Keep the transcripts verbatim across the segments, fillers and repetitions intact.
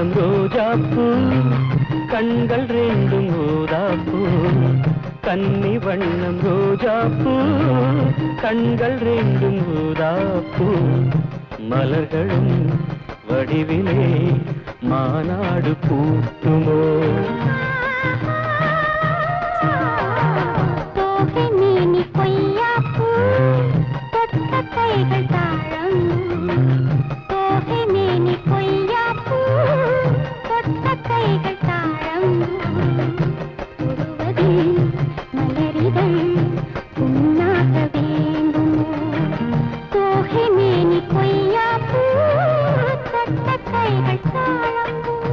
வண்ணம் ரோஜாப்பூ கண்கள் ரெண்டும் ஊதாப்பூ கன்னி வண்ணம் ரோஜாப்பூ கண்கள் ரெண்டும் ஊதாப்பூ மலர்களும் வடிவிலே மாநாடு பூட்டுமோ தோகைமேனி கொய்யாப்பூ தொட்ட கைகள் தாழம் தோகைமேனி கொய்யாப்பூ தொட்ட கைகள் தாழம் உருவதில் மலரிதழ் புண்ணாக வேண்டுமோ தோகைமேனி கொய்யாப்பூ தொட்ட கைகள் தாழம்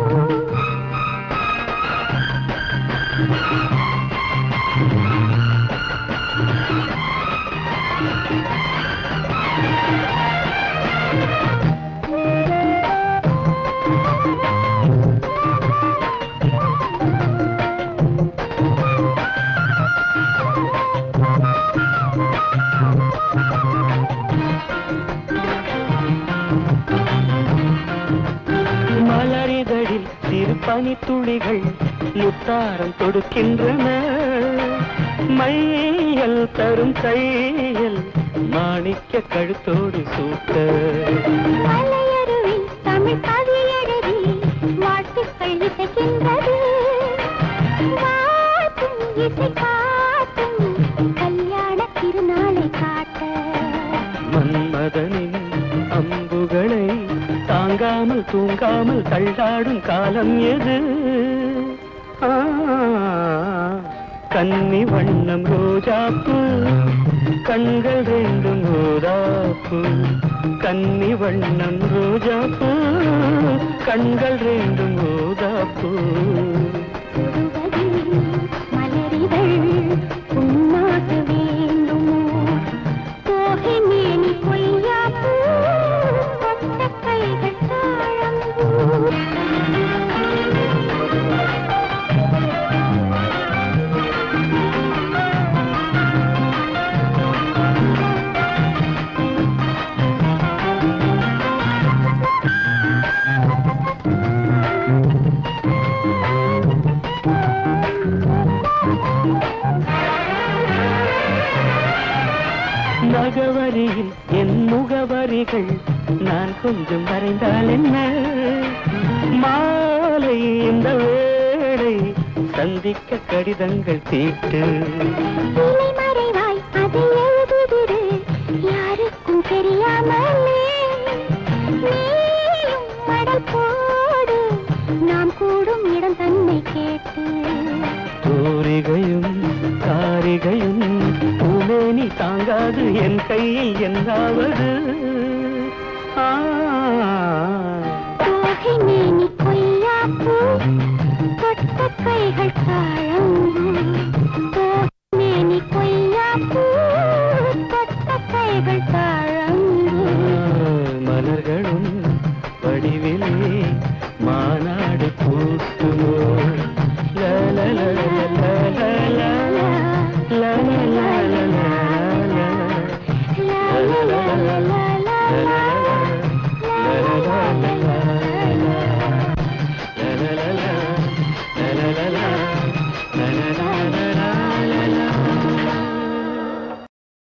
மலரிதழில் சிறு பனித்துளிகள் முத்தாரம் தொடுக்கின்றன மையல் தரும் கையில் மாணிக்க கழுத்தோடு சூட்ட மலையருவில் தமிழ் கவியழகி வாழ்த்துக்கள் இசைக்கின்றது வாழ்த்தும் இசை காட்டும் கல்யாண திருநாளை காட்ட மன்மதனின் அம்புகளை தாங்காமல் தூங்காமல் தள்ளாடும் காலம் எது கன்னி வண்ணம் ரோஜாப்பூ கண்கள் ரெண்டும் ஊதாப்பூ கன்னி வண்ணம் ரோஜாப்பூ கண்கள் ரெண்டும் ஊதாப்பூ மலரிதழ் புண்ணாக வேண்டுமோ தோகைமேனி கொய்யாப்பூ தொட்ட கைகள் தாழம் நகவரியில் என் முகவரிகள் நான் கொஞ்சம் வரைந்தால் என்ன மாலை இந்த வேளை சந்திக்க கடிதங்கள் தீட்டு மறைவாய் அதை எழுதுதிரு யாருக்கும் தெரியாமலே நீயும் மடல் போடு நாம் கூடும் இடம் தன்னை கேட்டு தூரிகையும் காரிகையும் பூமேனி தாங்காது என் கையில் என்னாவது தோகைமேனி கொய்யாப்பூ தொட்ட கைகள் தாழம் தோகைமேனி கொய்யாப்பூ தொட்ட கைகள்